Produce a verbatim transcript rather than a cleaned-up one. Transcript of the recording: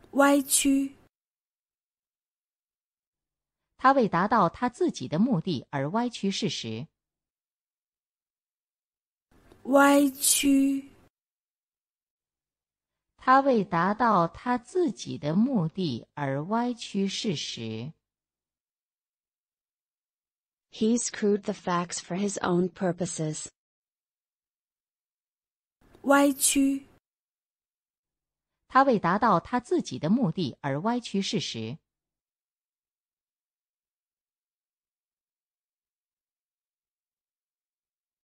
歪曲， 他为达到他自己的目的而歪曲事实。 歪曲， 他为达到他自己的目的而歪曲事实。 He screwed the facts for his own purposes. 歪曲， 他为达到他自己的目的而歪曲事实。